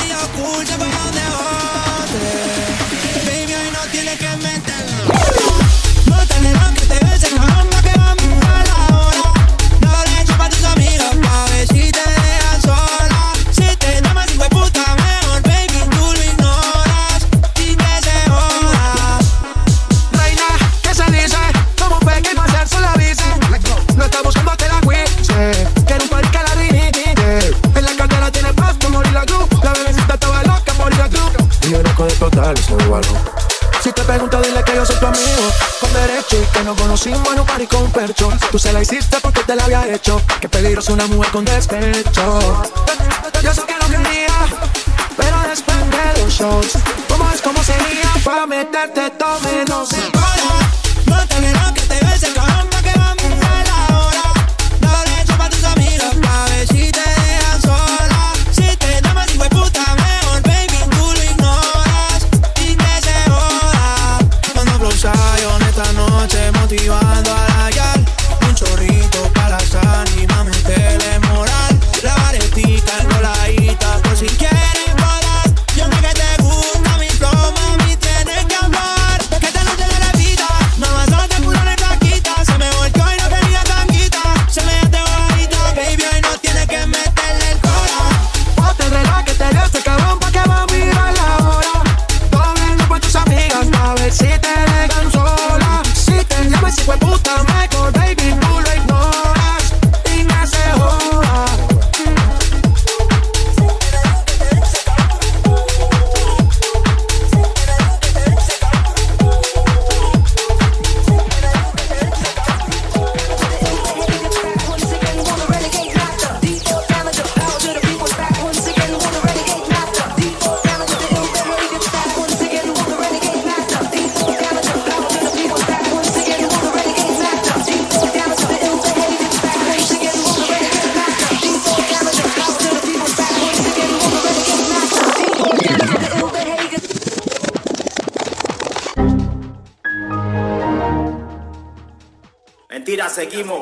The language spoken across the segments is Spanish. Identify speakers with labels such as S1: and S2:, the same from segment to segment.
S1: oculta por donde bote. Baby, hoy no tiene que meterlo. Bótale lo que te bese, cabrón, pa' que vamos a la hora. No le echo pa' tus amigos, pa' ver si te dejan sola. Si te da más hijo de puta, mejor, baby, tú lo ignoras. Sin que se joda.
S2: Reina, ¿qué se dice? ¿Cómo fue que pasarse la dice? No está buscando que la cuise. Quiero un party que la rinite. En la cartera tiene paz como morir la cruz. La bebecita estaba loca por ir a club. Y yo no con explotar ese guardo. Si te pregunto, dile que yo soy tu amigo con derecho y que nos conocimos en un party con percho. Tú se la hiciste porque te la había hecho. Qué peligroso una mujer con despecho. Yo sé que no quería, pero después de los shows, ¿cómo es como sería para meterte todo menos en
S1: Hola, bótale lo que te bese, cabrón, pa' que vamos a la hora. No le echo pa' tus amigos, pa' ver si te dejan sola. Si te da más hijo de puta, mejor, baby, tú lo ignoras. Sin que se joda. Cuando flow Zion esta noche, motivando a la yal. Un chorrito para la ánima, meterle moral. La varetica, enroladita, por si quieres volar. Yo sé que te gusta mi flow, mami, tienes que amar. Que esta noche de la vida, mamá solo te puro de flaquita. Se me volcó y no tenía tanguita. Se me dejaste bajita, baby, hoy no tienes que meterle el cora.
S2: Ponte el reloj que te dio este cabrón pa' que va a mirar la hora. Doblando con tus amigas pa' ver si te dejan sola. Si te llamas hijo de puta, mejor, baby, tú lo ignoras. Y me se joda.
S3: Mentira, seguimos.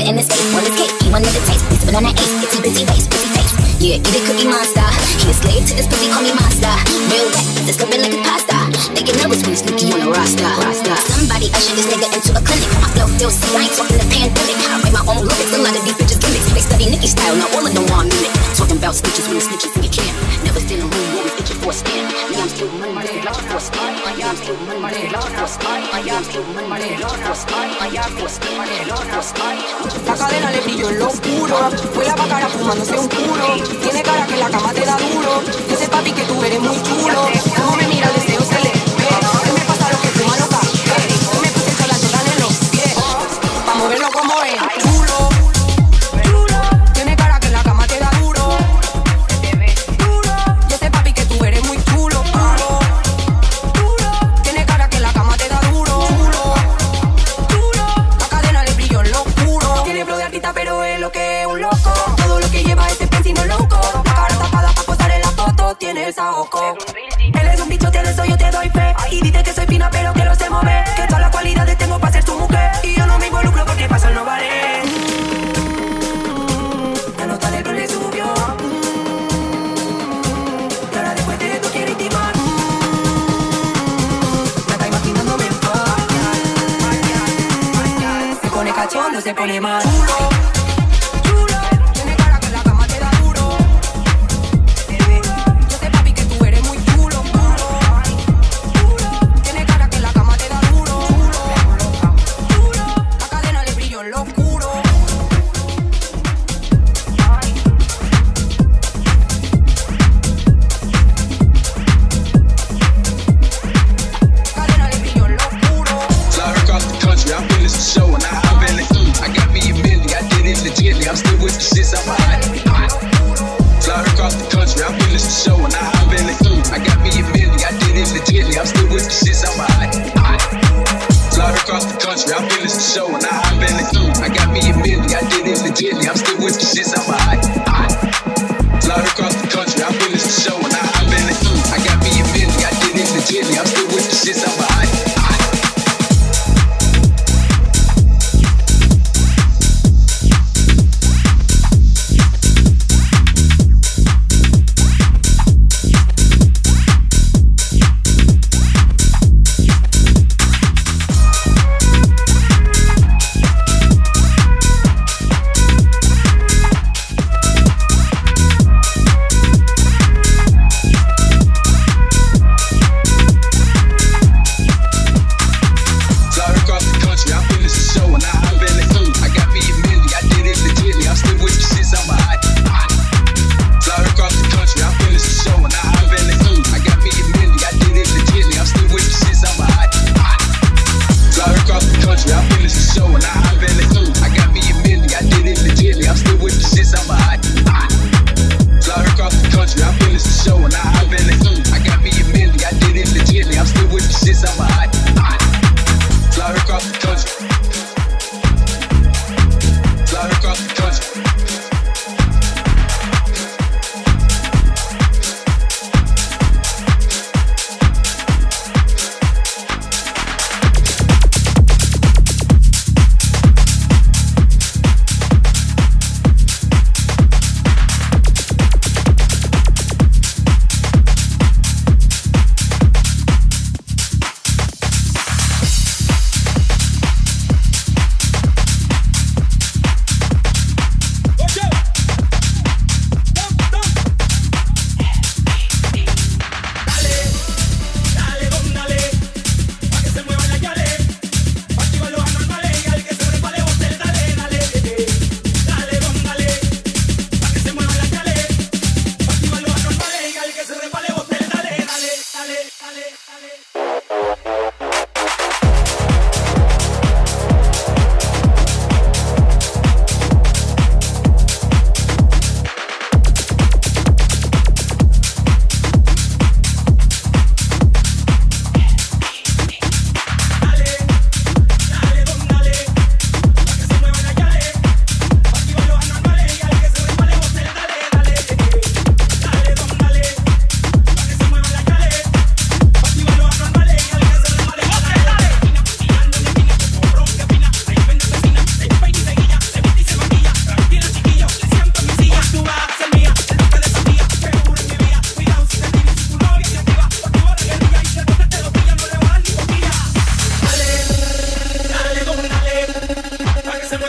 S4: it in his face. Well, it's cake, he wanted the taste. It's banana ace, it's a busy face, busy taste. Yeah, eat a cookie monster. He a slave to this pussy, call me master. Real wet, it's slipping like a pasta. They get nervous when it's Nicki on a roster. Somebody usher this nigga into a clinic. My flow feels sick, I ain't talking the pandemic. I write my own lyrics, a lot of these bitches gimmicks. They study Nicki style, now all of them want mimic. Talking about snitches when the snitches in your camp. Never still in a room, always itching for a stand. Me, I'm still money, looking for a stand. I'm still money, looking for a stand. I'm still money, looking for a stand.
S5: La cadena le brilló en lo oscuro. Huele a cara fumándose un puro. Tiene cara que la cama te da duro. Dice papi que tú eres muy chulo. Como me mira el deseo se le ve. ¿Qué me pasa lo que fuma loca? Me puse el chola en los pies. Pa' moverlo como es. Chulo, chulo. Tiene cara que la cama te da duro. Duro. Yo sé papi que tú eres muy chulo. Duro, duro. Tiene cara que la cama te da duro. Chulo, chulo. La cadena le brilló en lo oscuro. Tiene flow de artista pero es lo que es un loco. Todo lo que lleva ese pensino loco. La cara tapada pa' posar en la foto. Tiene el saoco. Él es un bicho, de eso yo te doy fe. Y dice que soy fina pero que lo sé mover. Que todas las cualidades tengo para ser tu mujer. Y yo no me involucro porque paso no vale. La nota del gol le subió. Y ahora después de esto quiere intimar. Ya está imaginándome en fallar. Se pone cachondo, se pone mal. Chulo, chulo. Tiene cara que la cama te da duro. Yo sé papi que tú eres muy chulo. Tiene cara que la cama te da duro. La cadena le brilló en lo oscuro. Cadena le brilló en lo oscuro.
S6: Fly across the country, I'm feeling some show and I'm in it. I got me a million, I did it legitly. I'm still with the shits, I'm hot. Fly across the country, I'm feeling some show and I'm in it. I got me a million, I did it legitly. I'm still with the shits, I'm hot. Fly across the country, I'm feeling some show and I'm in it. I got me a million, I did it legitly. I'm still with the shits, I'm hot. Fly across the country, I'm feeling some show and I'm in it. I got me a million, I did it legitly. I'm still with the shits, I'm hot.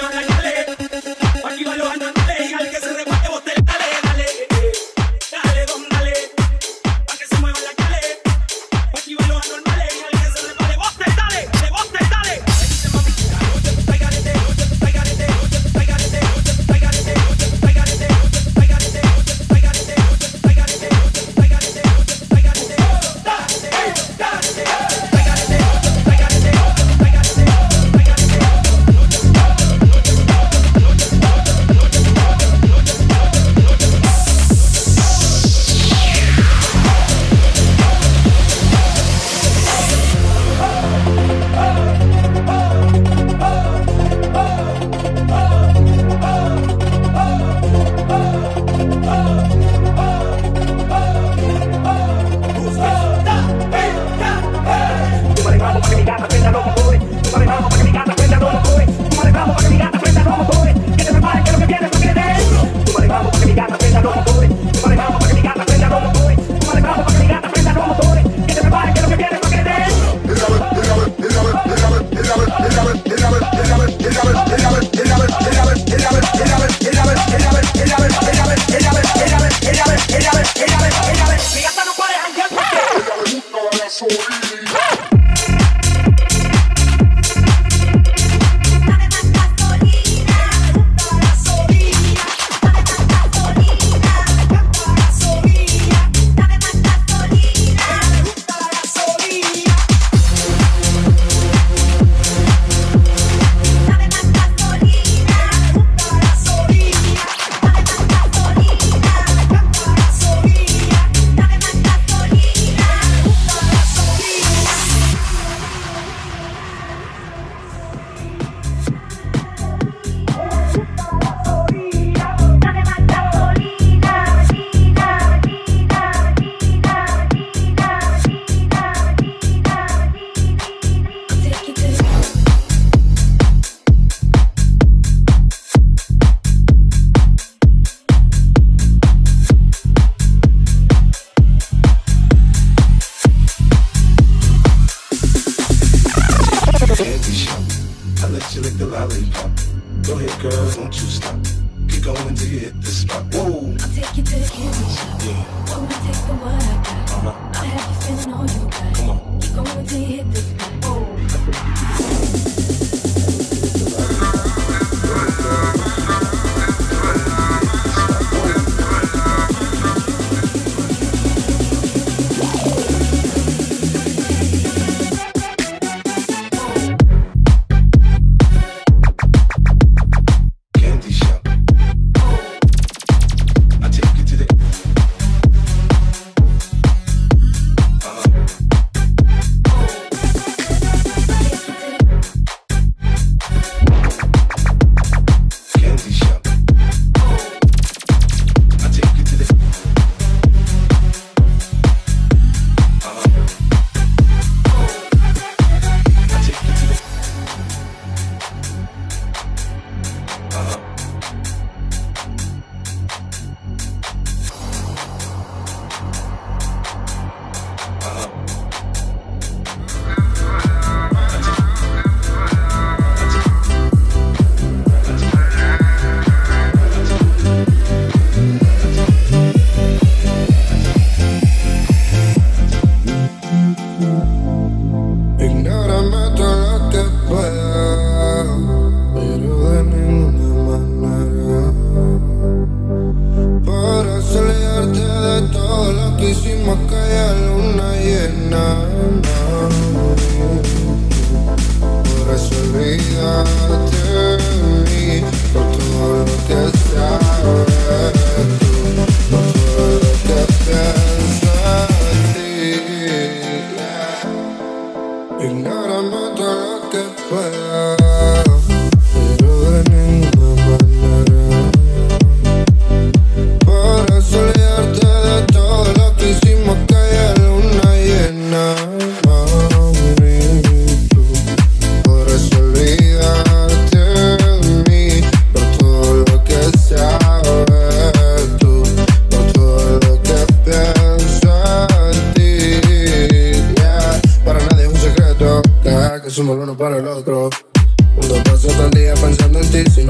S2: somos el uno para el otro. Un dos pasos todo el día pensando en ti. Si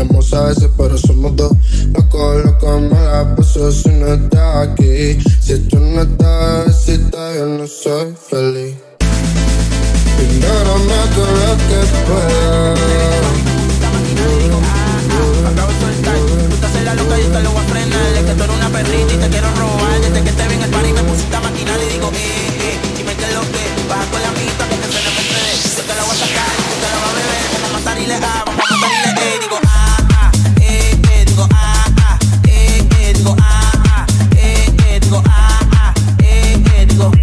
S7: tenemos a veces, pero somos dos. Loco, me la paso si no estás aquí. Si tú no estás, bebecita, yo no soy feliz. Ignórame todo lo que pueda.
S8: Acabo de soltar, tú te haces la loca y yo te lo voy a frenar. Es que tú eres una perrita y te quiero robar. Desde que te vi en el party me pusiste a maquinar y digo, dime qué es lo que baja con la amiguita porque se me pende. Yo te la voy a sacar, tú te la vas a beber. Vamos a matar y le vamos a matar y le digo, digo, digo, digo, digo.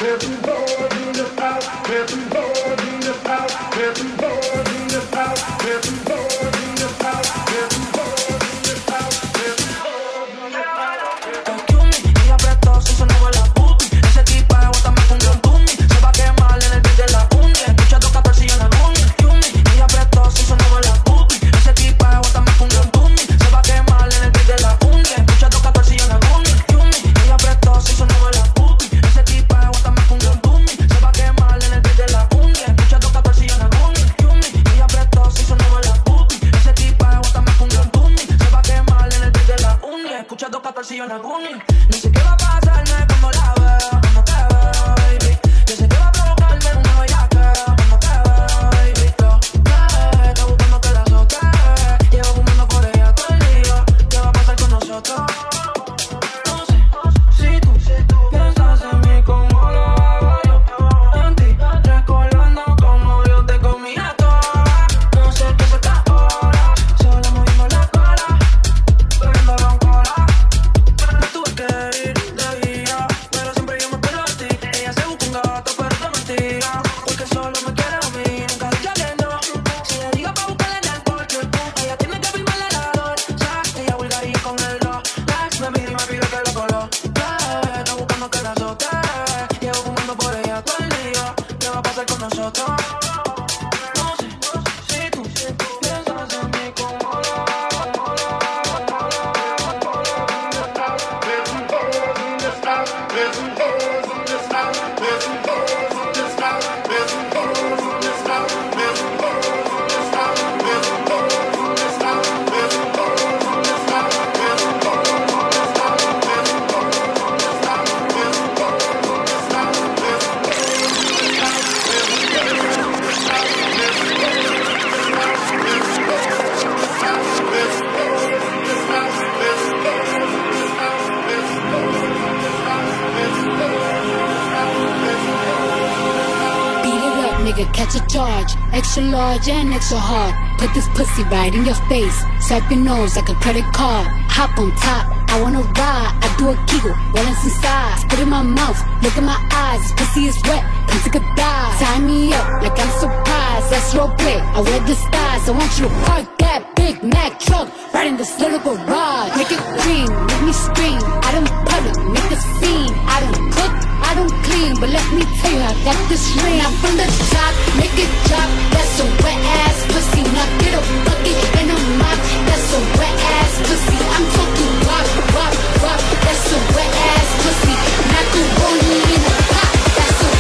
S9: Catch a charge, extra large and extra hard. Put this pussy right in your face. Swipe your nose like a credit card. Hop on top, I wanna ride. I do a giggle, while it's inside. Spit in my mouth, look in my eyes. This pussy is wet, come take a dive. Tie me up like I'm surprised. That's roleplay, I wear disguise. I want you to park that Big Mac truck right in this little garage. Make it cream, make me scream. I don't public, make a scene. I don't cook, I don't clean, but let me tell you, I got this ring. I'm from the top, make it drop. That's a wet ass pussy. Now get a bucket and a mop. That's a wet ass pussy. I'm talking rock, rock, rock. That's a wet ass pussy. Not the rolling in a pot. That's a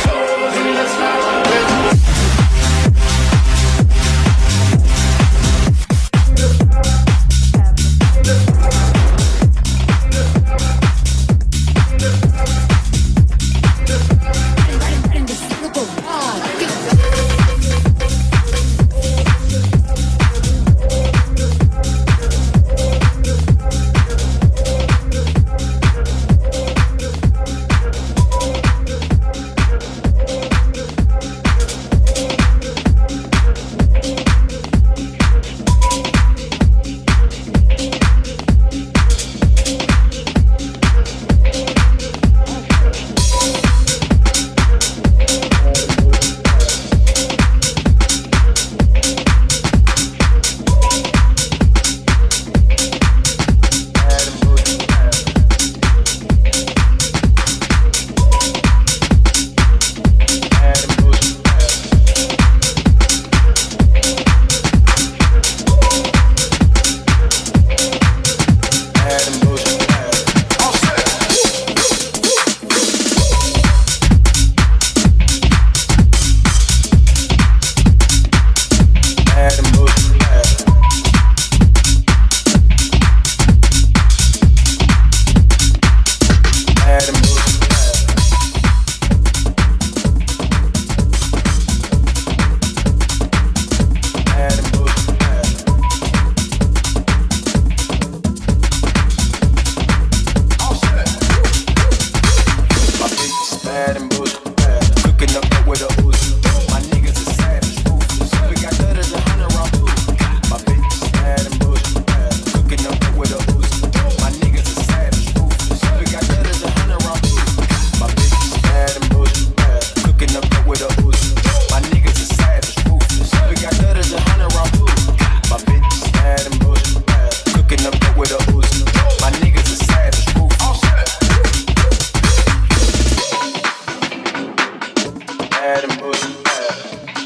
S8: bad and bougie bad.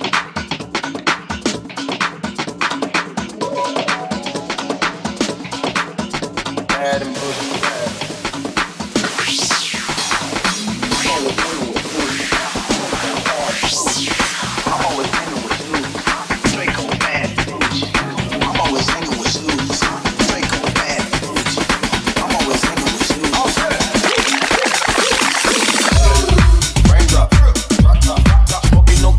S8: Bad and bougie bad. I'm always hanging with Snoop. Draco bad bougie. I'm always hanging with Snoop. Draco bad bougie. I'm always hanging with Snoop. Raindrop, drop top, smoking no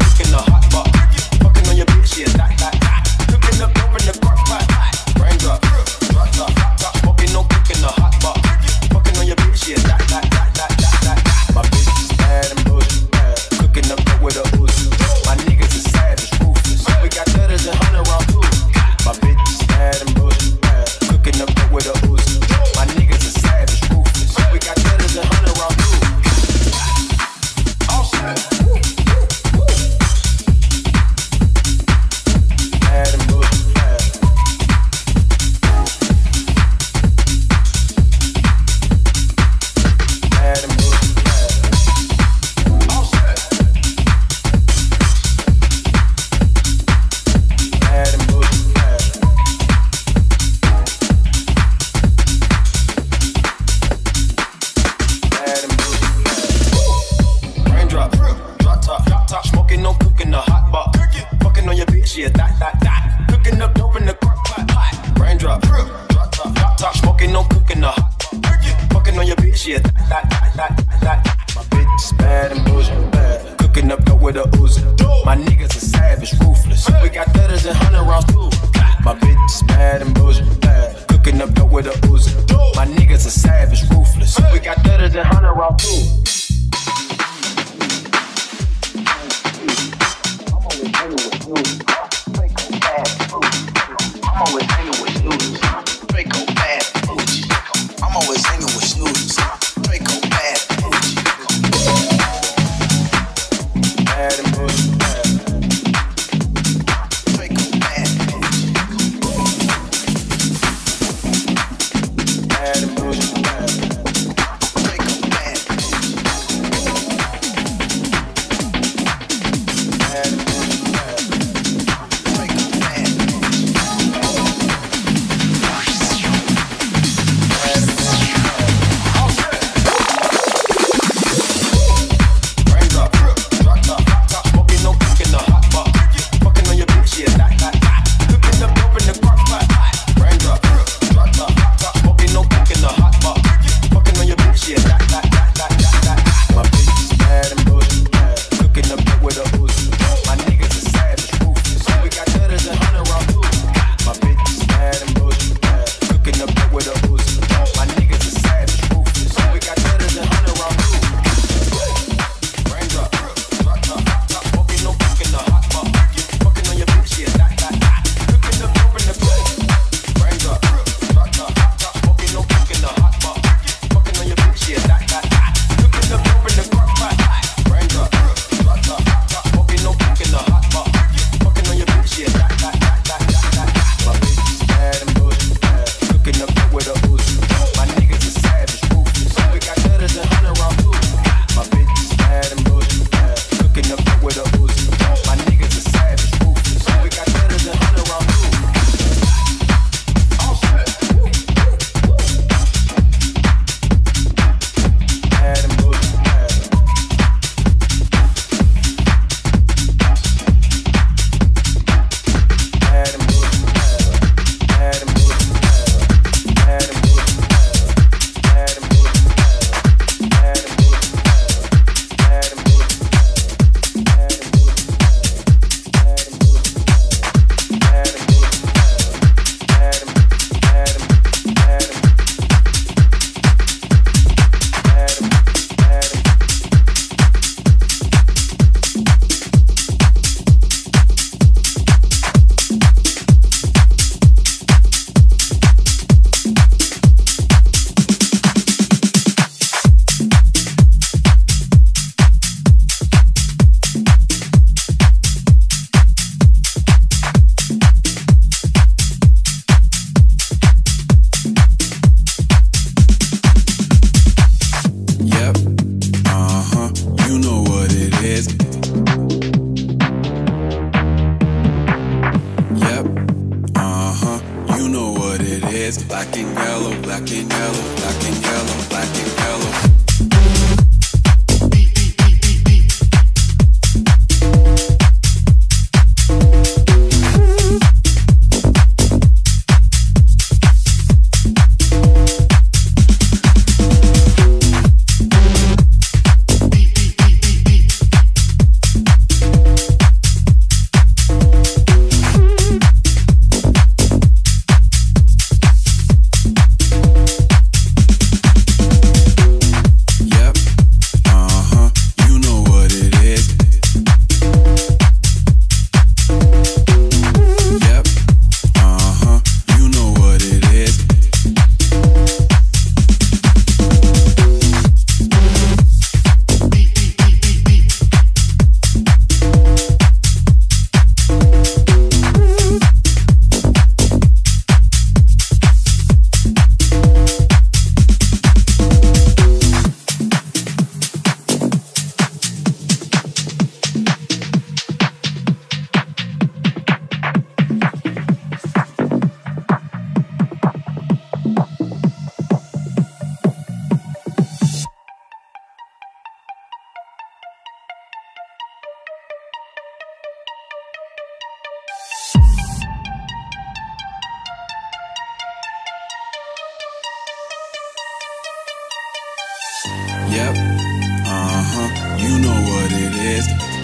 S10: Yep, you know what it is.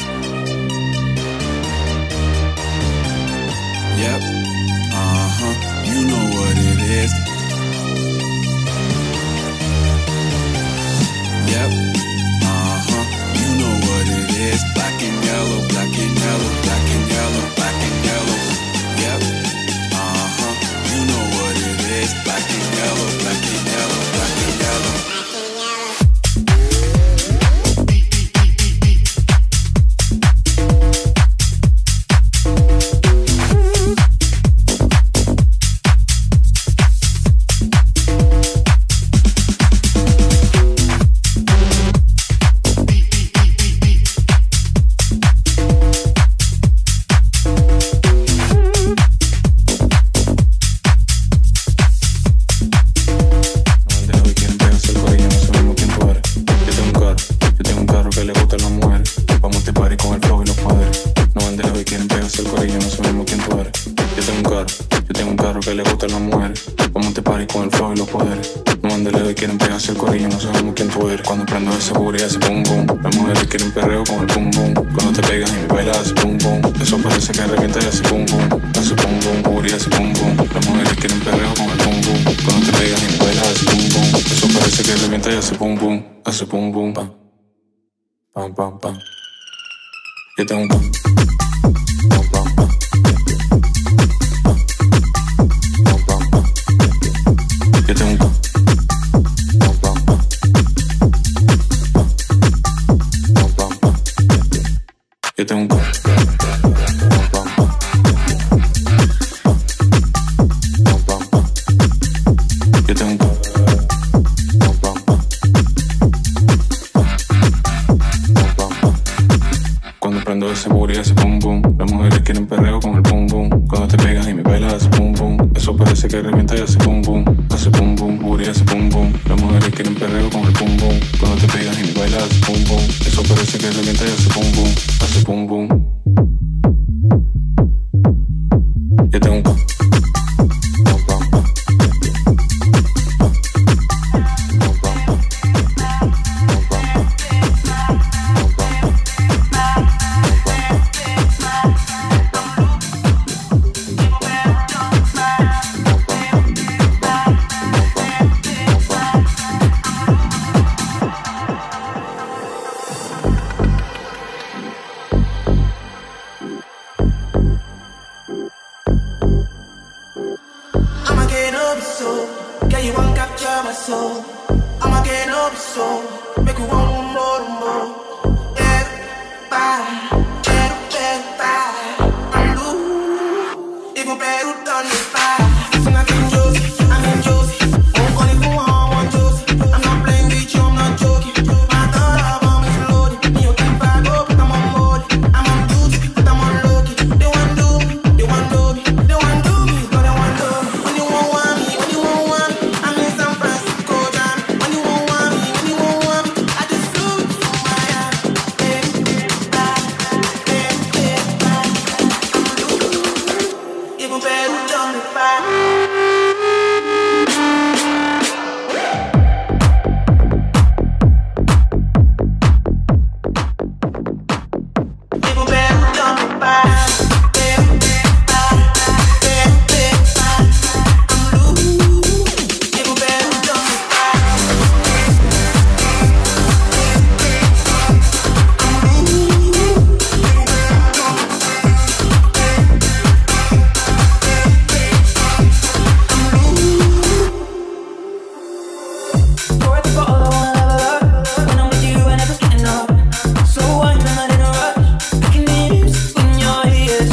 S10: Yep, you know what it is. Yep, you know what it is. Black and yellow, black and yellow, black and yellow, black and yellow. Yep, you know what it is. Black and yellow, black and yellow, black and yellow. Cuando prendo ese booty hace boom boom. Las mujeres quieren perreo con el boom boom. Cuando te pegas y me bailas hace boom boom. Eso parece que revienta y hace boom boom. Hace boom boom, booty hace boom boom. Las mujeres quieren perreo con el boom boom. Cuando te pegas y me bailas hace boom boom. Eso parece que revienta y hace boom boom. Hace boom boom, pam, pam, pam, pam. Yo tengo un pam, pam, pam, pam. Pam, pam, pam. Yo tengo un pam. Yo tengo un pam, pam, pam, pam, pam, pam. Yo tengo un pam, pam, pam, pam, pam. Cuando prendo ese booty hace boom boom. Las mujeres quieren perreo con el boom boom. Cuando te pegas y me bailas hace boom boom. Eso parece que revienta y hace boom boom. Hace boom boom, booty hace boom boom. Las mujeres quieren perreo con el boom boom. Cuando te pegas y me bailas hace boom boom. Eso parece que revienta y hace boom boom. Hace boom boom. Yo tengo un pam, pam, pam, pam. Pam, pam, pam. Pam, pam, pam.
S1: I'ma get up so, yeah, you won't capture my soul. I'ma get up so, make you want more. Yeah, bye, bye. I'm loose, even better done this bye. Sing I can Josie, I'm in Josie. Won't call it who I want Josie. I'm not playing with you, I'm not joking. My thought album is loaded. Me, you can find up, but I'm on board. I'm on duty, but I'm on low key. They want do me, they want do me, they want do me, but they want do me. When you won't want me, I'm in San Francisco, jam. When you won't want me, I just flew to Miami. Even better done the fire. Even better done the fire.
S5: So why am I in a rush? I can hear you in your ear.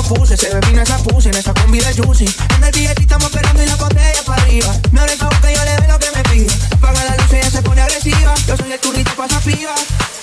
S2: lo puse, se ve fina esa pussy en esa combi de juicy. En el billete estamos esperando y la botella para arriba. Me abre esa boca y yo le doy lo que me pida. Apaga la luz y ella se pone agresiva. Yo soy el turrito pa' esa piba.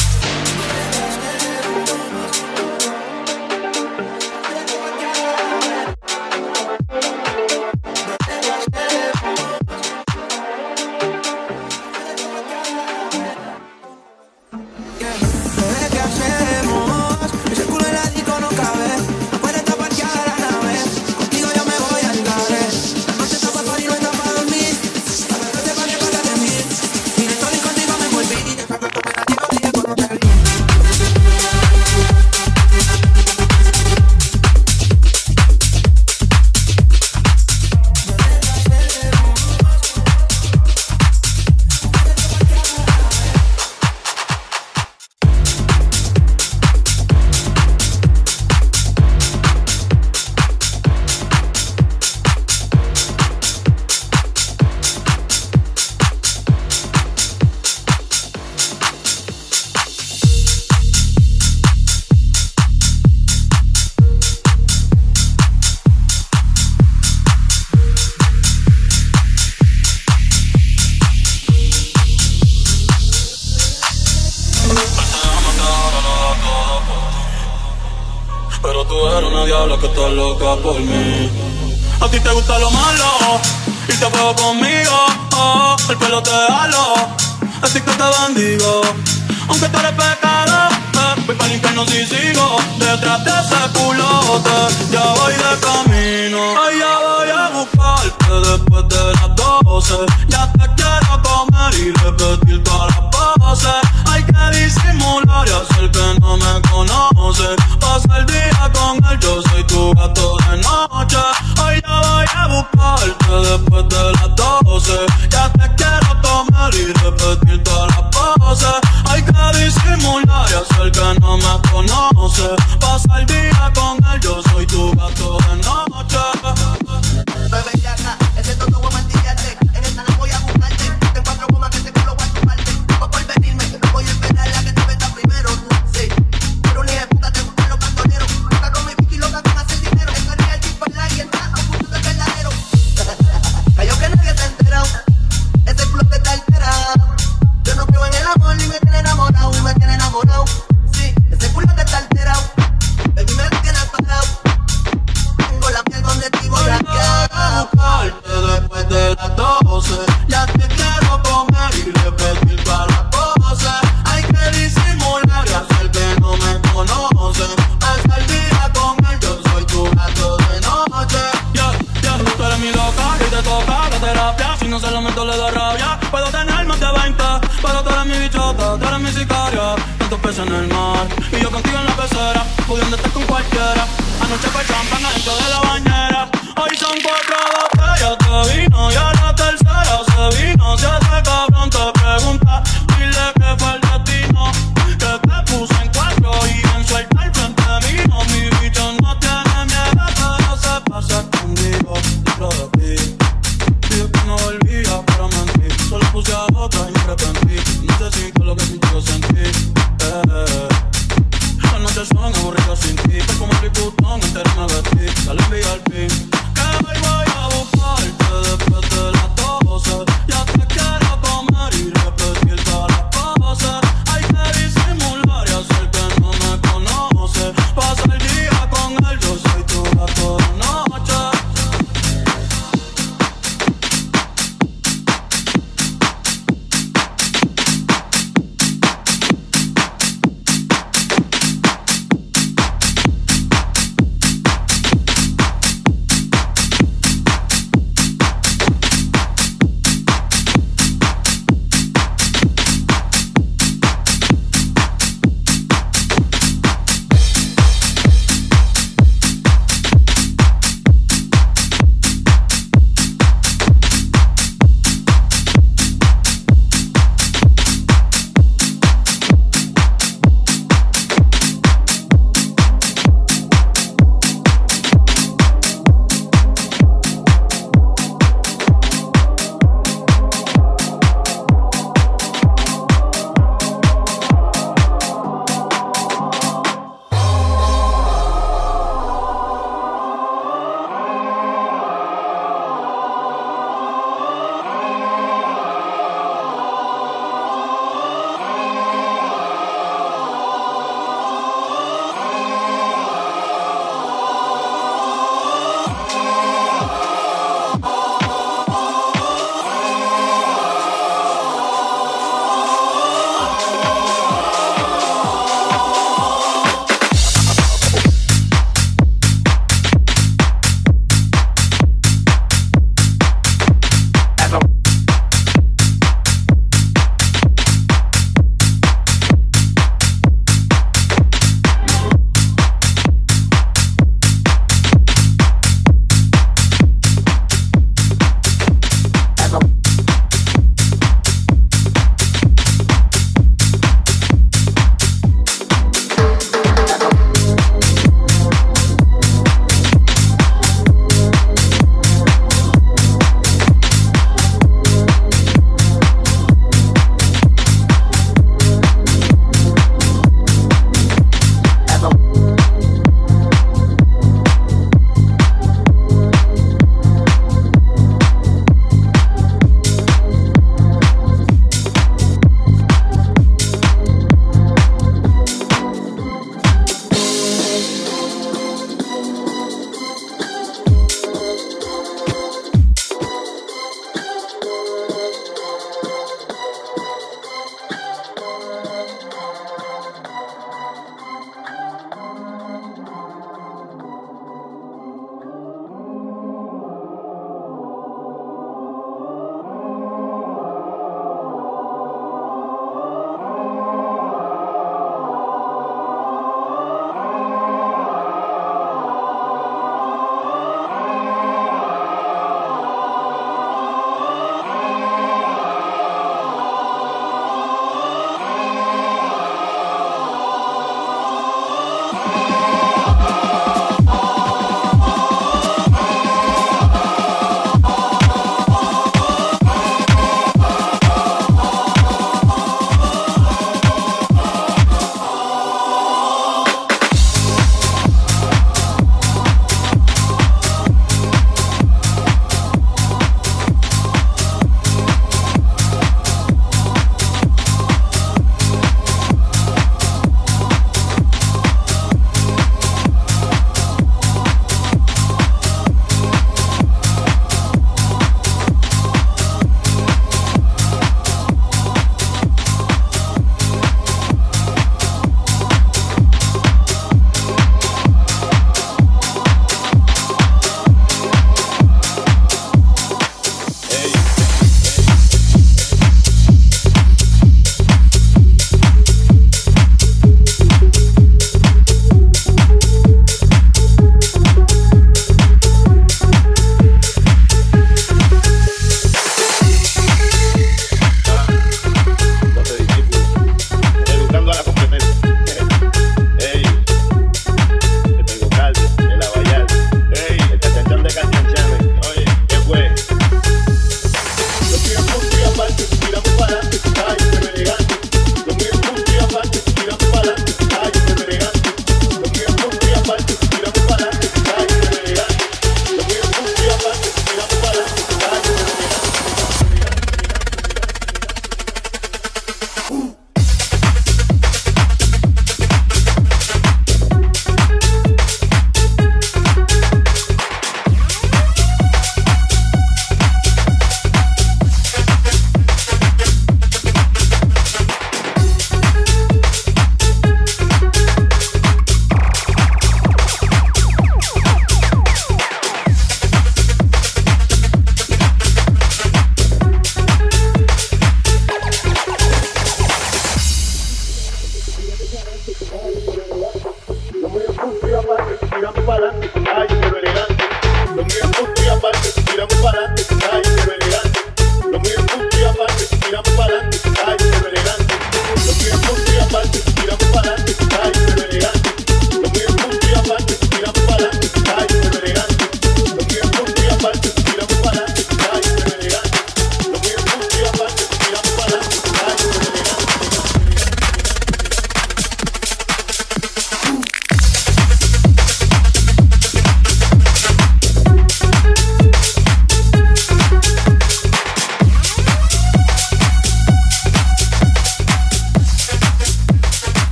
S10: Por mí. A ti te gusta lo malo y te juego conmigo. Oh, el pelo te halo, así que te bendigo. Aunque tú eres pecado, voy pa'l infierno si sigo detrás de ese culote. Ya voy de camino, ay, ya voy a buscarte después de las 12. Ya te quiero comer y repetir todas las poses. Hay que disimular y hacer que no me conoce. Pasa el día con él, yo soy tu gato de noche. Hoy ya voy a buscarte después de las 12. Ya te quiero comer y repetir todas las poses. Hay que disimular y hacer que no me conoce. Pasa el día con él, yo soy tu gato de noche.
S2: Bebé, ya acá, ese tonto voy a martillarte. En esta no voy a buscarte. Te encuentro como que te culo voy a chuparte. No por venirme, no voy a esperar a que te venda primero. Sí, pero ni de puta te gustan los cantoneros. Loca con mi pico y loca con hacer dinero. Esto es real, tipo la y está a punto de verdadero. Cayó que nadie te entera. Ese culo te está alterado. Yo no creo en el amor ni me tiene enamorado. Y me tiene enamorado. Sí, ese culo te está alterado. Baby, me tiene parado. Tengo la piel donde te voy a
S10: buscarte después de las 12. Ya te quiero comer y repetir todas las poses. Hay que disimular y hacer que no me conoce. Hasta el día con él, yo soy tu gato de noche. Tú eres mi loca y te toca la terapia. Si no se lo meto le da rabia. Puedo tener más de 20, pero tú eres mi bichota, tú eres mi sicaria. Tantos peces en el mar y yo contigo en la pecera, pudiendo estar con cualquiera. Anoche fue champán adentro de la bañera. Hoy son 4 botellas de vino y a la tercera se vino. Si ese cabrón te pregunta, dile que fue el destino, que te puse en 4 y en suelta al frente mío. Mi bicho no tiene miedo, pero se pasa conmigo dentro de ti. Dijo que no volvía para mentir, solo puse a otra y me arrepentí. Necesito lo que siento yo sentí. Las noches son aburridas sin ti, te como el putón entero me vestí. Dale VIP, que hoy voy a buscarte después de las 12. Ya te quiero comer y repetir todas las poses. Hay que disimular y hacer que no me conoce. Pasa el día con él, yo soy tu gato de noche.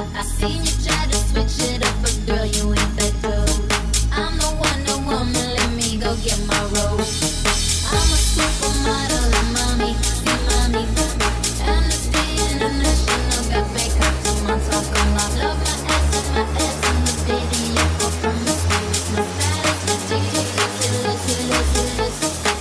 S4: I seen you try to switch it up, but girl, you ain't that good. I'm the Wonder Woman, let me go get my rose. I'm a supermodel, and mommy, see mommy. Amnesty International got fake cups on my talk. Love my ass in the video for promiscuous. My style is ridiculous.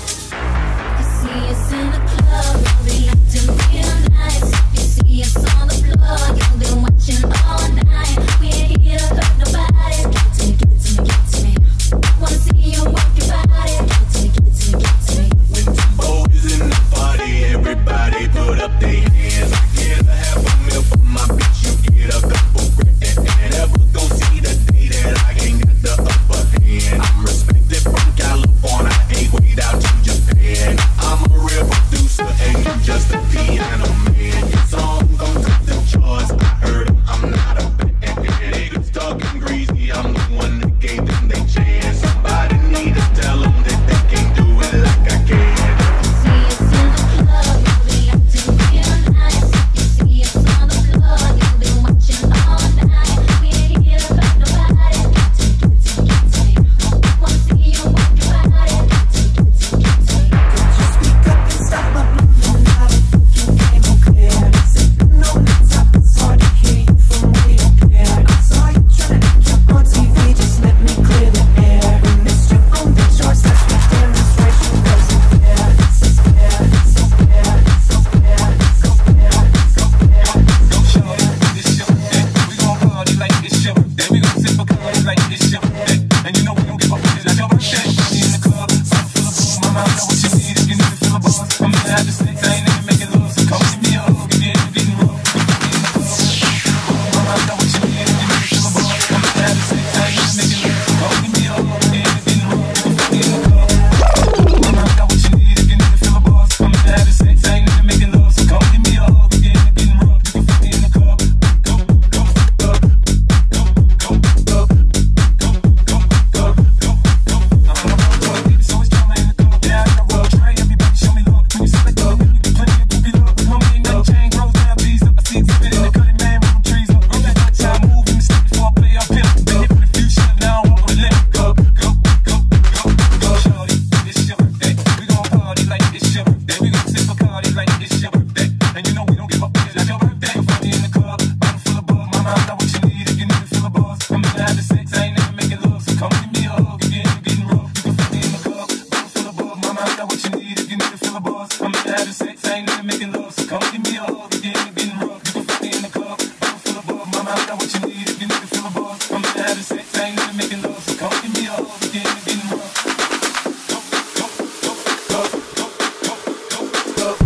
S4: You see us in the club, you'll be acting real nice. You see us on the floor, you'll be watching all night. We ain't here to hurt nobody. Give it to me, give it to me. Wanna see you work your body. Give it to me, give it to me, give it to me.
S6: When Timbo is in the party, everybody put up their hands. I get a half a meal for my bitch, you get a couple grand. Never gon' see the day that I ain't got the upper hand. I'm respected from California, ain't wait out to Japan. I'm a real producer, and you just a piano man. Your song gon' top the charts, I heard him, I'm not a band. Niggas talking greasy, I'm the one that gave them they chance. Somebody need to tell them that they can't do it like I can.
S4: See us in the club, you'll be acting real nice. You see us on the floor, you'll be watching all night. We ain't here to hurt nobody. Give it to me, give it to me. Wanna see you work your body. Give it to me, give it to me, give it to me.
S2: Just speak up and stop my blue light. You came on clear. Sitting on the top, it's hard to hear you from way up there. I saw you trying to jump on TV, just let me clear the air. We missed you on the charts, that's what demonstration wasn't fair. This is fair, this is fair, this is fair, this is fair, this is fair.
S6: Go shorty, it's your day. We gon' party like it's your day. We gon' sip a party like it's your day. And you know we gon' give up it's like your birthday. In the club, I'm full of booze. Mama, I know what you need if you need to feel a buzz. I'm gonna have to say, I ain't even making love, so come give me a hug again, you're getting rough. In the club, mama, I know what you need if you need to feel a buzz. I'm gonna have to say, I ain't even making love, so come give me a hug again, you're getting rough. In the club, mama, I know what you need if you need to feel a buzz. I'm gonna have to say, I ain't even making love, so come give me a hug again, you're getting rough. You can fuck me in the club. Go, go, go, go, go, go, go, go, go, go. So it's drama in the club. Yeah, I got roll tray. Everybody show me love. When you select up, you get plenty of booby love. Homie ain't got chain, rolls down, B's up. I see exhibit in the cutting, man, with them trees up. Roll that Dutch, I move in the step before I play up here. Been hit with a few shots, now I want to let go, go, go, go, go. Shorty, it's your birthday. We gon' party like it's your birthday. We gon' sip a party like it's your birthday. And you know we don't give up, it's like your birthday. You find me in the club, bottle full of bug. Mama, I know what you need if you need to feel a buzz. I'm gonna have the sex, I ain't never making love, so come give me a hug again, you're getting rough. You can find me in the club, bottle full of bug. Mama, I know what you need if you need to feel a buzz. I'm gonna have the sex, I ain't never making love, so come give me a hug again, you're getting rough. You can find me in the club, bottle full of bug. Mama, I know what you need if you need to feel a buzz. I'm gonna have the sex, I ain't never making love, so come give me a hug again, you're getting rough. Go, go, go, go, go, go, go, go.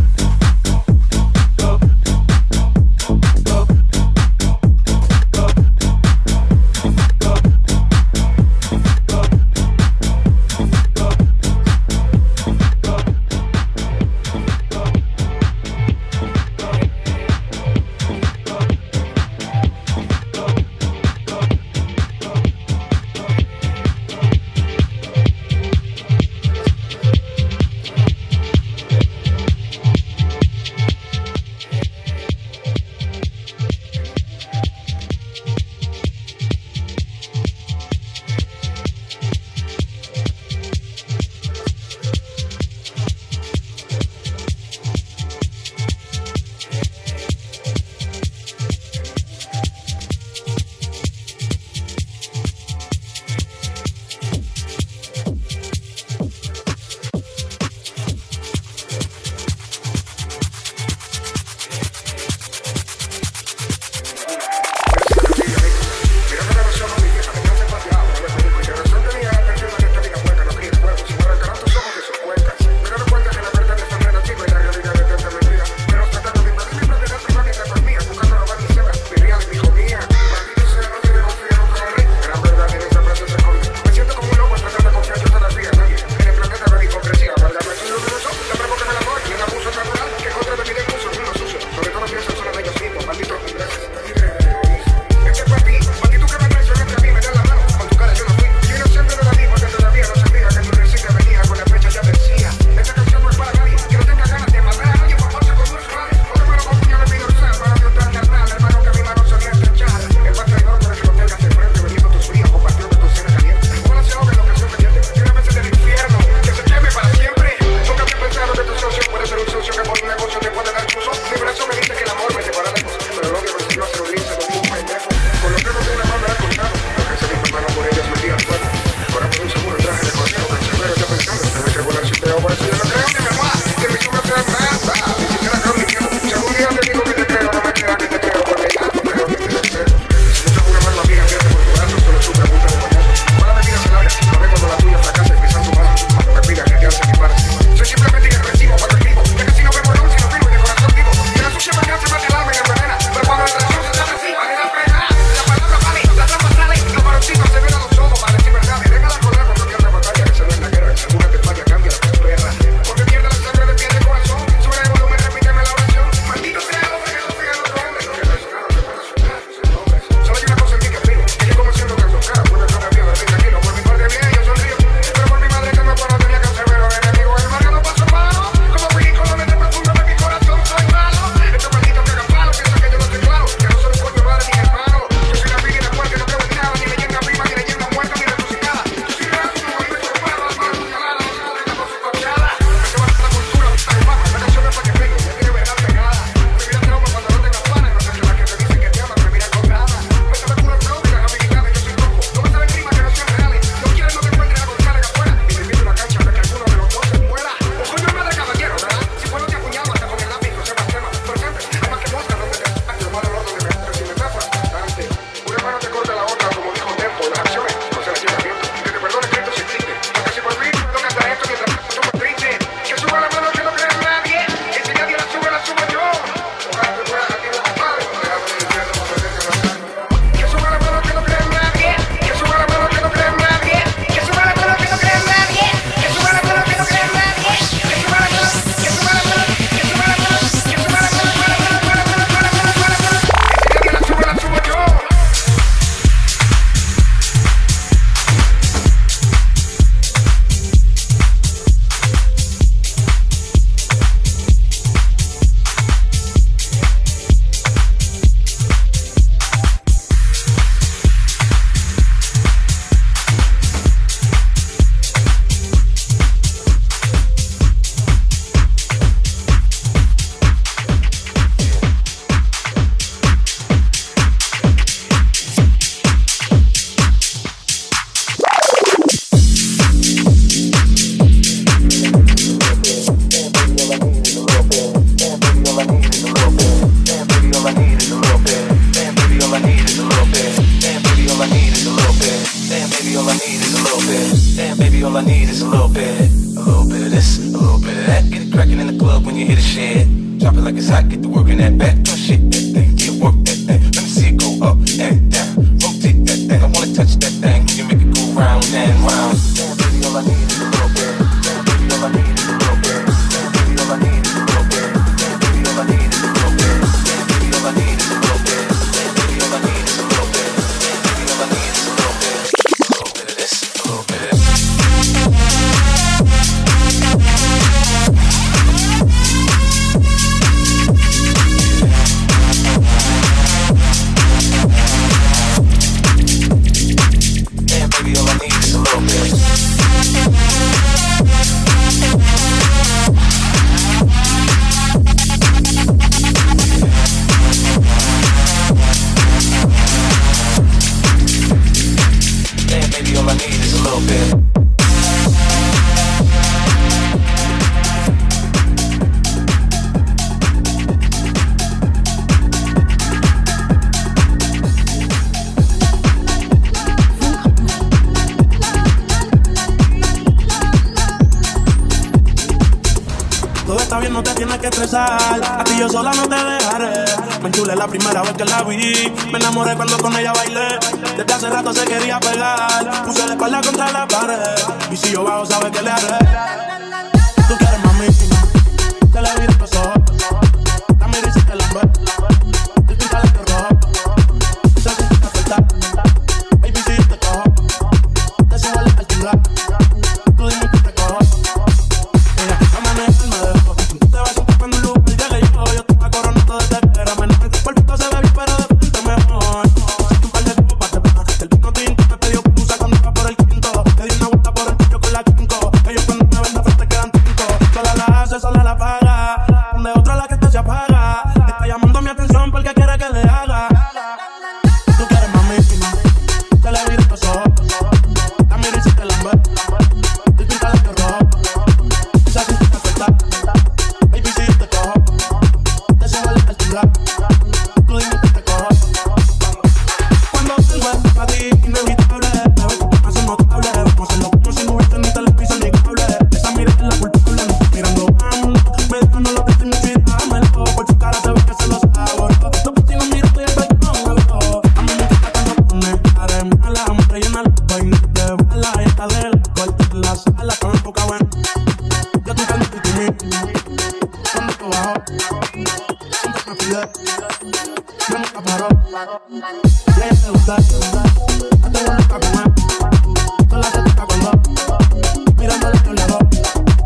S11: te tienes que estresar. A ti yo sola no te dejaré. Me enchulé la primera vez que la vi. Me enamoré cuando con ella bailé. Desde hace rato se quería pegar. Puse la espalda contra la pared. Y si yo bajo, sabes que le haré. Tú quieres mami, te la vi de los ojos. La miro y si te la ve. Tú píntale de rojo. Sé que te falta. Baby, si yo te cojo, te subo la altura. Tú dime que te cojo. Mira, amanece me dejo. Tú te vas a un en un lugar y llegué yo te la corona todo desde que era menor. El cuerpito se ve bien, pero de frente mejor. Hiciste un par de copas de pena. El vino tinto me pidió que usa cuando iba por el quinto. Le di una vuelta por el cuello con la quinco. Ellos cuando me ven de frente quedan tinto. Sola la hace, sola la paga. De otra la que esto se apaga. Está llamando mi atención porque quiere que le haga. Tú quieres mami, te la vi de los ojos. La miro y si te la ve. Tú píntale de rojo. Esa cintura suelta. Baby, si yo te cojo, te subo la altura. Tú dime que te cojo. Cuando vuelvo para ti, inevitable. La vez que más notable. Vamos a hacerlo como si no hubiese ni televisor ni cable. Esa mirada es la culpable. Mirando me dijo no lo que estoy mucho y dámelo. Por su cara se ve que se los hago. Los pusimos miro y el balcón algo. A mí me gusta cuando pone cara de mala. Vamos a rellenar los vainas de bala. Y esta de la corte en la sala con el poca buena. Yo estoy calmo y timid. Cuando tú bajo, siempre me pide. Yo nunca paro. Y a ella te gusta. A tu buena nunca comer. Sola se toca cuando mirándole a los lados.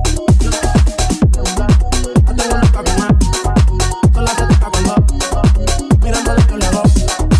S11: A tu buena nunca comer. Sola se toca cuando mirándole a los lados.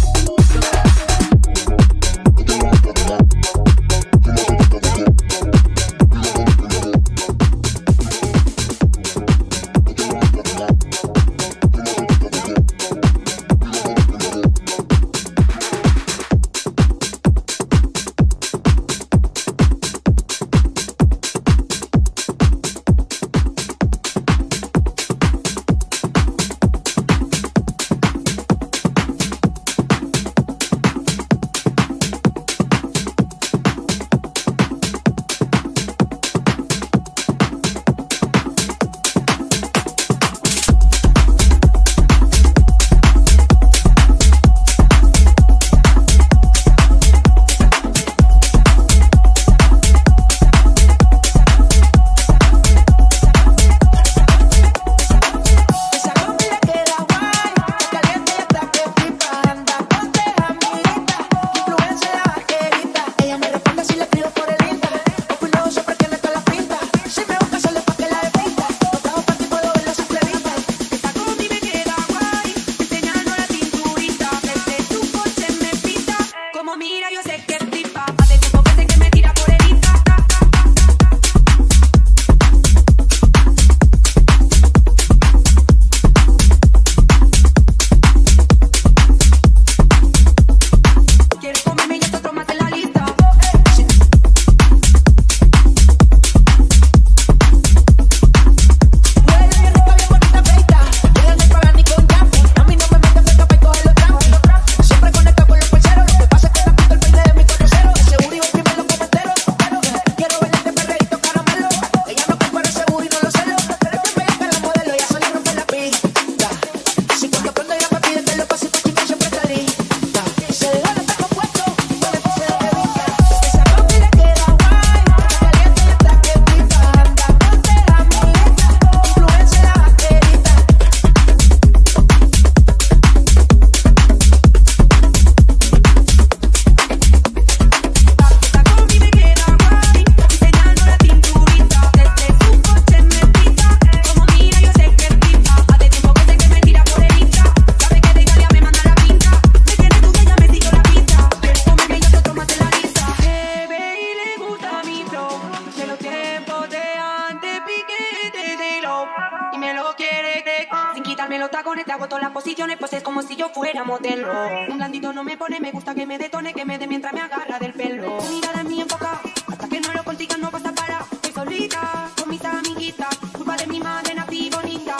S5: Pues es como si yo fuera modelo. Un blandito no me pone, me gusta que me detone, que me dé mientras me agarra del pelo. Tu mirada en mí enfoca, hasta que no lo consigas no vas a parar. Estoy solita, con mis amiguitas, culpa de mi madre nací bonita.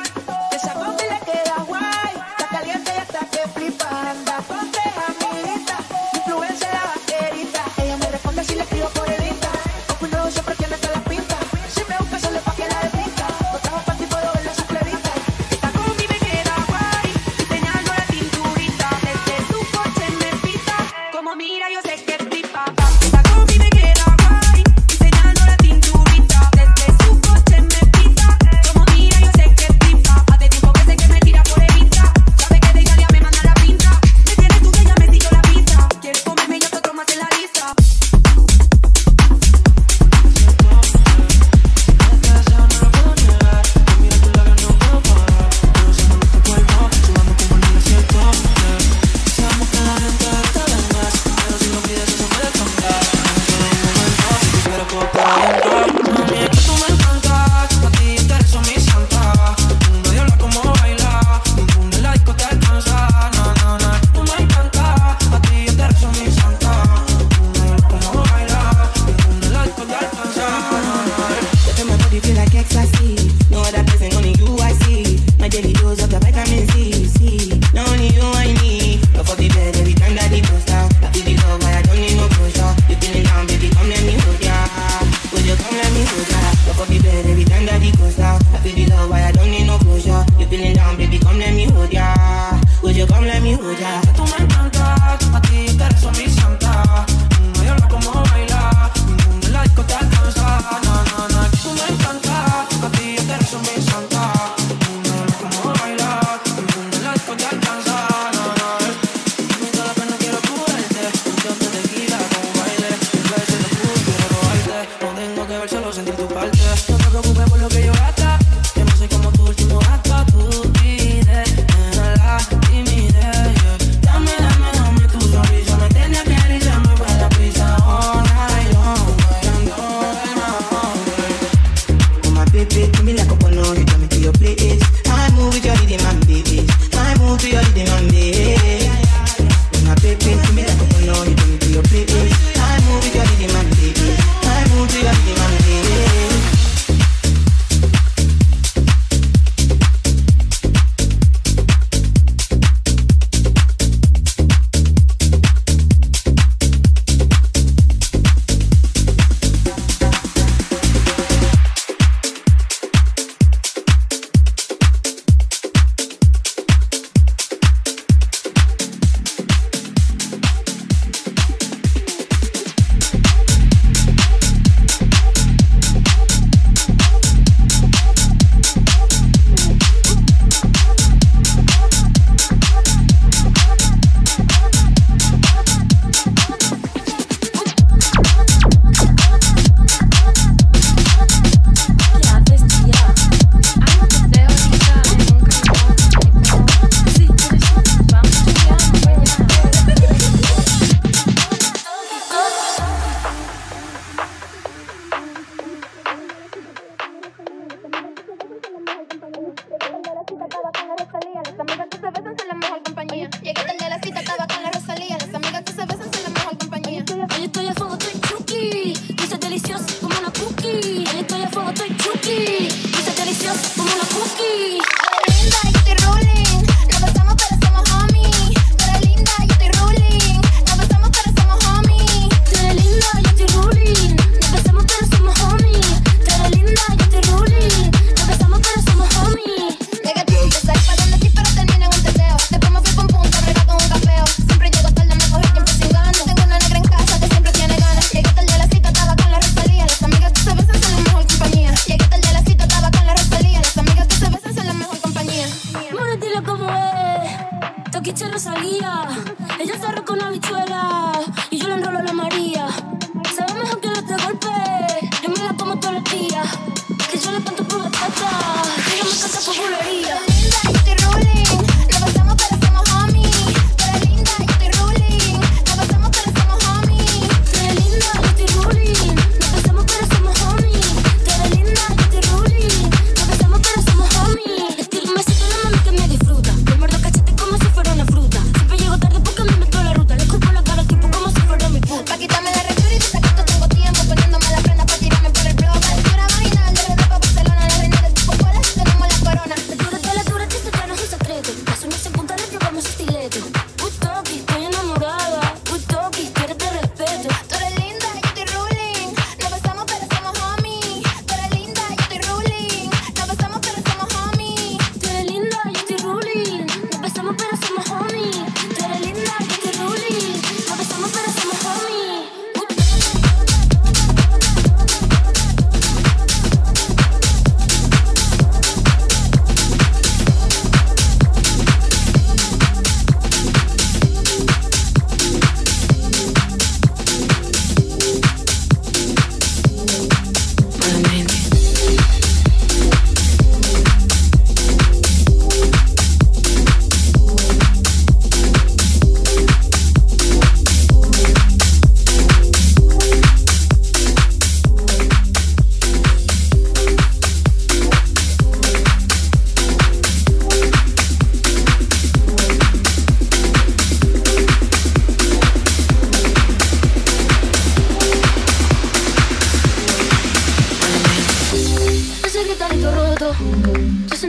S5: Esa voz le queda guay, está caliente y hasta que flipa. Anda, ponte amiguita, influencia la vaquerita. Ella me responde si le escribo por el Insta. Ojo no, siempre tiene toda la pinta. Si me busca sale pa' que la desvista. No trabajo pa' ti, puedo verlo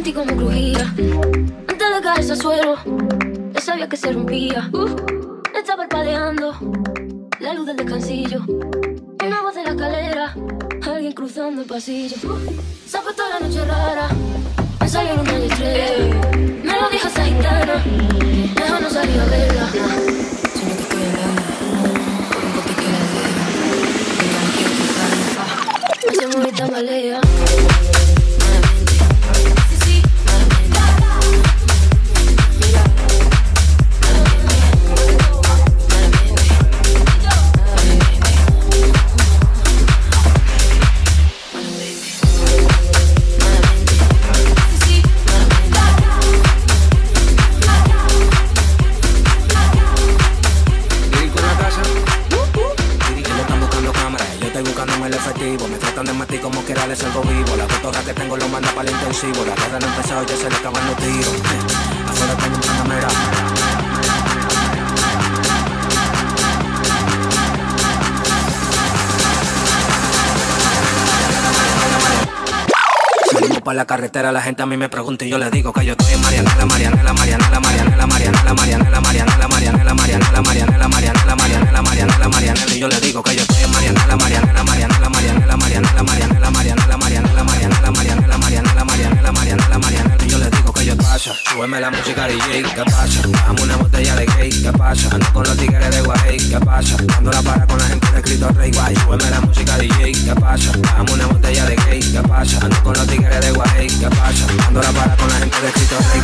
S12: sentí como crujía. Antes de caerse al suelo, ya sabía que se rompía. Estaba parpadeando la luz del descansillo. Una voz de la escalera, alguien cruzando el pasillo. Se fue toda la noche rara, me salieron una estrella. Me lo dijo esa gitana, mejor no salir a verla. Sueño que estoy hablando por un poquito de la vida. Venga, no quiero tocarla. Me se mueve tan balea.
S13: La guerra no ha empezado, ya se le acaban los tiros. Afuera tengo una cámara. Salimos para la carretera, la gente a mí me pregunta y yo le digo que yo estoy en Marianela, Marianela, Marianela, Marianela, Marianela, Marianela, Marianela, Marianela, Marianela, Marianela, Marianela, Marianela, Marianela, Marianela, y yo le digo que yo estoy en Marianela, Marianela, Marianela, Marianela, Marianela, Marianela, Marianela, Marianela, Marianela, Marianela, Marianela, Marianela, Marianela, Marianela, y yo le digo que yo pasa. Súbeme la música DJ, ¿qué pasa? Dame una botella de gay, ¿qué pasa? Ando con los tigres de Guay, ¿qué pasa? Dando la para con la gente de Cristo Rey, guay. Súbeme la música DJ, ¿qué pasa? Dame una botella de gay, ¿qué pasa? Ando con los tigres de Guay, ¿qué pasa? Dando la para con la gente de Cristo Rey.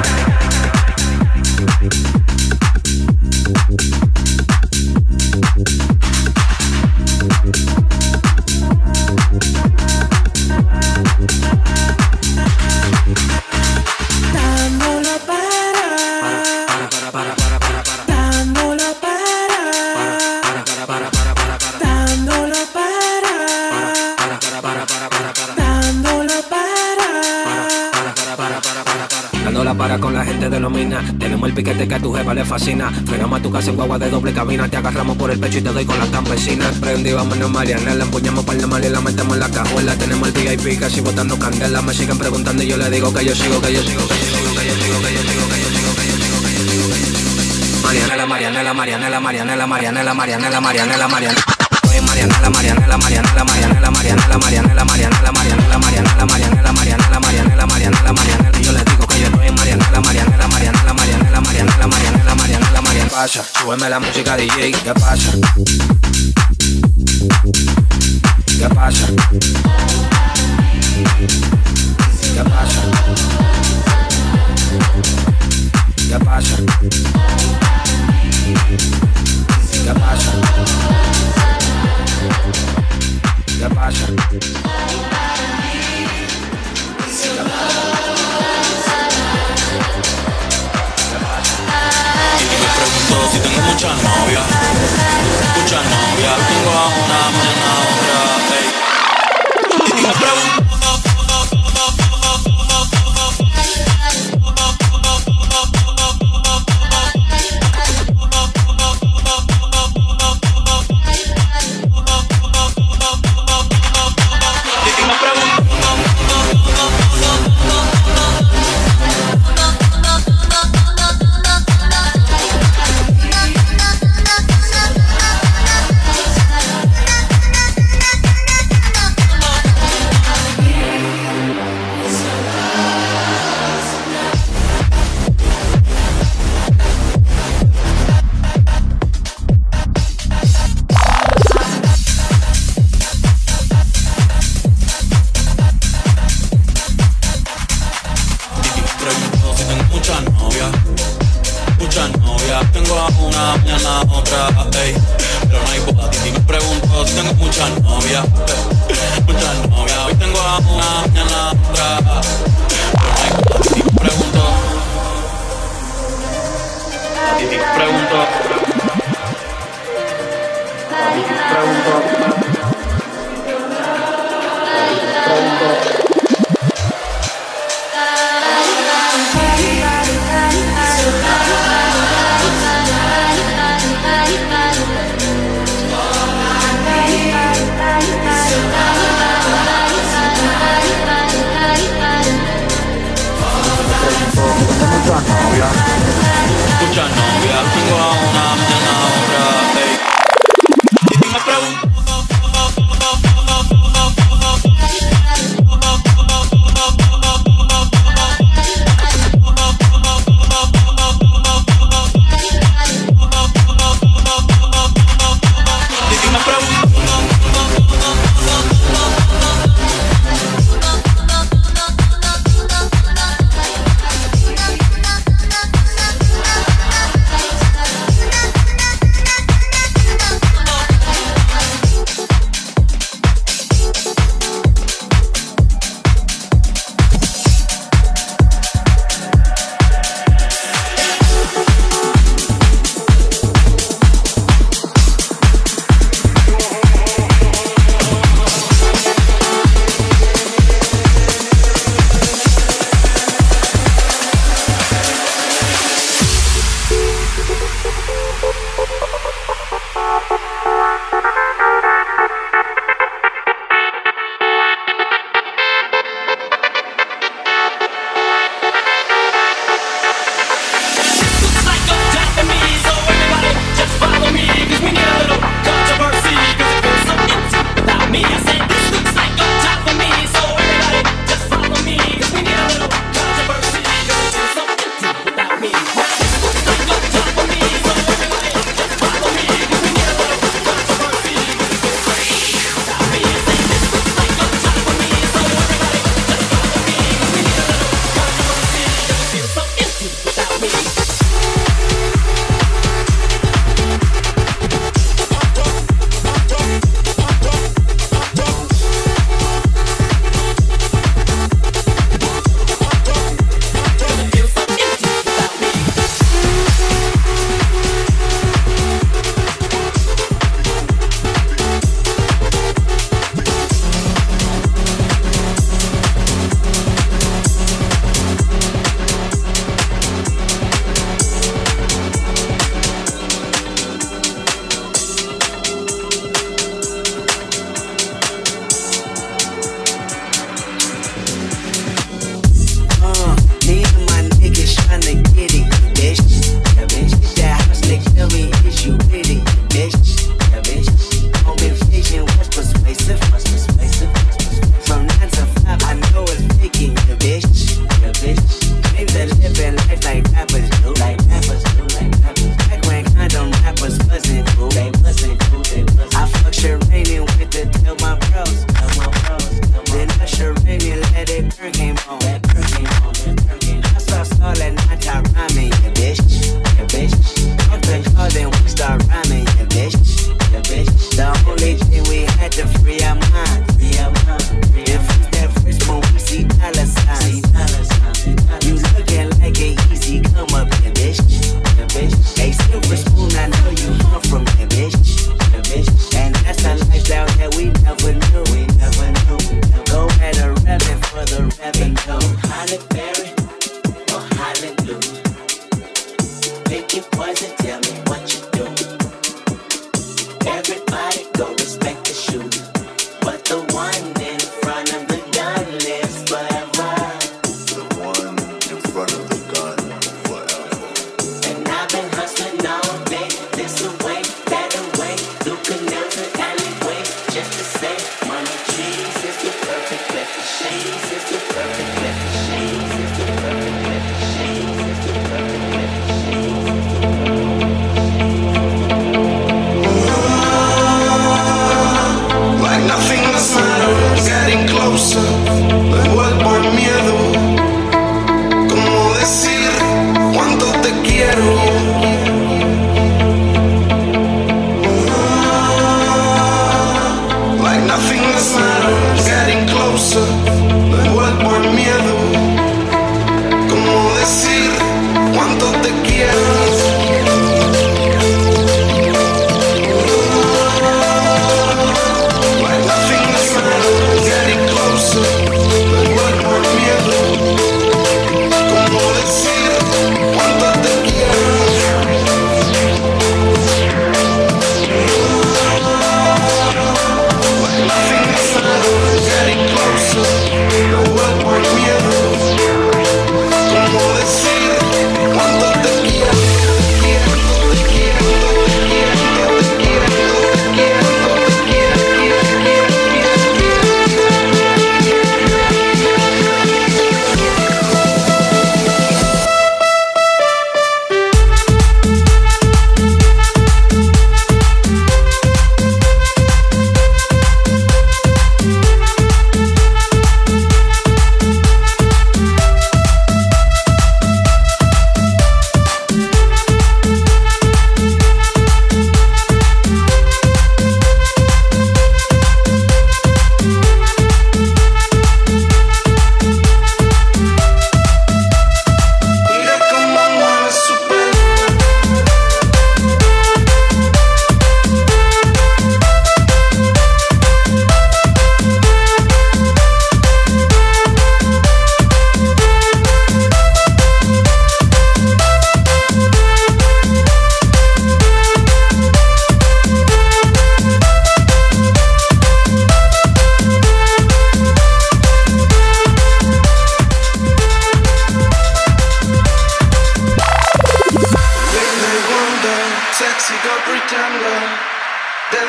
S13: Para con la gente de los minas. Tenemos el piquete que a tu jefa le fascina. Frenamos a tu casa en guagua de doble cabina. Te agarramos por el pecho y te doy con las campesinas. Prendí, vámonos Marianela. Empuñamos par de mal y la metemos en la cajuela. Tenemos el VIP casi botando candela. Me siguen preguntando y yo le digo que yo sigo, que yo sigo, que yo sigo, que yo sigo, que yo sigo, que yo sigo, que yo sigo, que yo sigo, que yo sigo. Marianela, Marianela, Marianela, Marianela, Marianela, Marianela, Marianela, Marianela. Marianela, Marianela, Marianela, Marianela, Marianela, Marianela, Marianela, Marianela, Marianela, Marianela, Marianela, Marianela, Marianela, Marianela, y yo le digo que yo estoy en Marianela, Marianela, Marianela, Marianela, Marianela, Marianela, Marianela, Marianela, pasa, súbeme la música DJ, ¿qué pasa? ¿Qué pasa? ¿Qué pasa? ¿Qué pasa? ¿Qué pasa? ¿Qué pasa?
S14: Y me pregunto si tengo muchas novias. Muchas novias. Tengo a una, mañana a otra. Hey. Y me pregunto.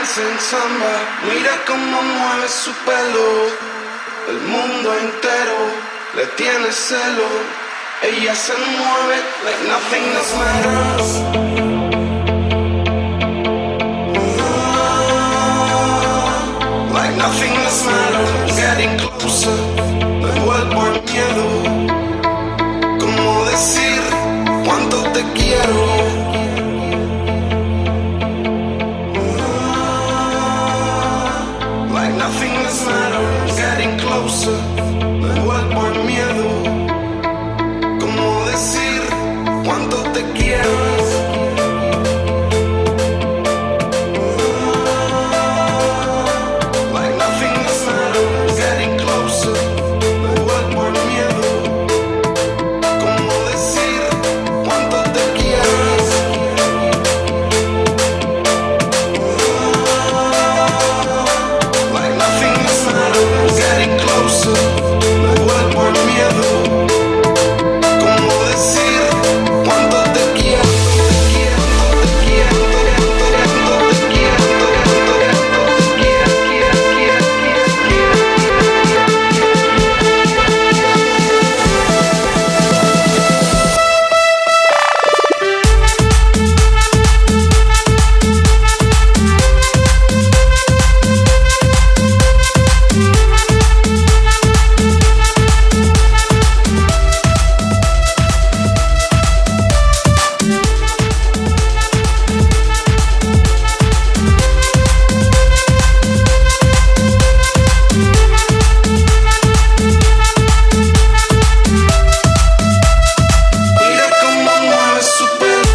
S15: danza en samba. Mira cómo mueve su pelo. El mundo entero le tiene celo. Ella se mueve like nothing else matters. Like nothing else matters. Getting closer, me vuelvo al miedo. ¿Cómo decir cuánto te quiero? Like nothing else matters. Getting closer, me vuelvo al miedo. ¿Cómo decir cuánto te quiero? Like nothing else matters. Getting closer, me vuelvo al miedo. ¿Cómo decir cuánto te quiero? Like nothing else matters. Getting closer, me vuelvo al miedo. ¿Cómo decir cuánto te quiero? Mira cómo mueve su pelo.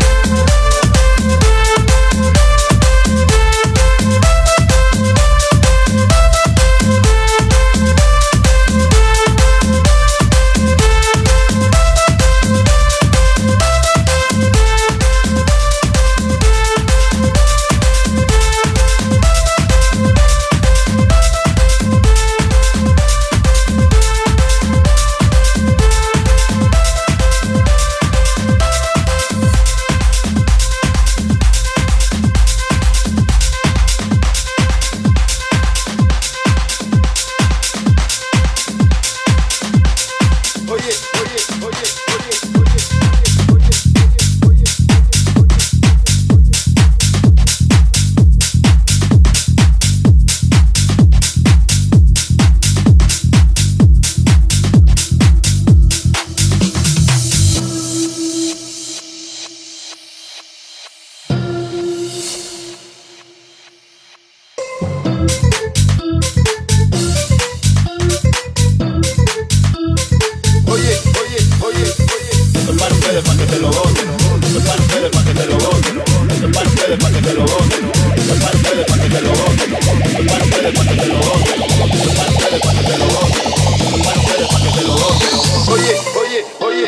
S16: Esto es para ustedes, para que se lo gocen. Esto es para ustedes, para que se lo gocen. Esto es para ustedes, para que se lo gocen. Esto es para ustedes, para que se lo gocen. Esto es para ustedes, para que se lo gocen. Esto es para ustedes, para que se lo gocen. Esto es para ustedes, para que se lo gocen. Oye, oye, oye,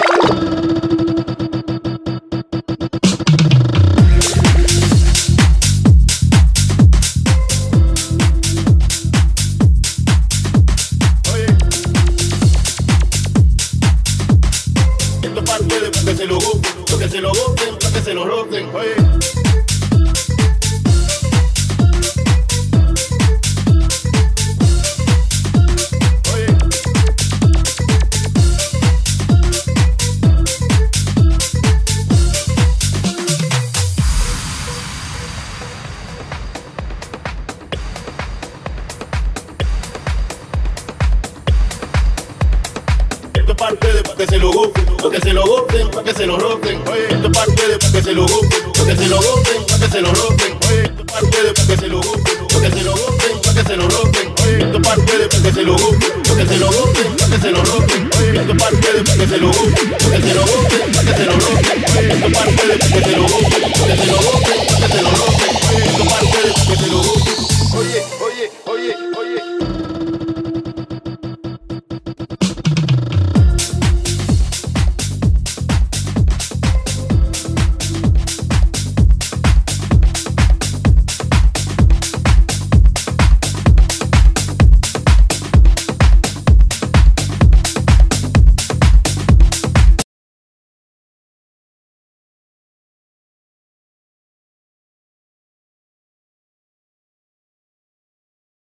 S16: para que se lo gocen, para que se lo rocen, oye. Esto es para ustedes, para que se lo gocen, para que se lo gocen, para que se lo rocen, oye. Esto es para ustedes, para que se lo gocen, para que se lo gocen, para que se lo rocen, oye. Esto es para ustedes, para que se lo gocen, para que se lo gocen, para que se lo rocen, oye. Esto es para ustedes, para que se lo gocen, para que se lo gocen, para que se lo rocen, oye. Esto es para ustedes, para que se lo gocen, para que se lo gocen, para que se lo rocen, oye. Esto es para ustedes, para que se lo gocen, para que se lo gocen, para que se lo rocen.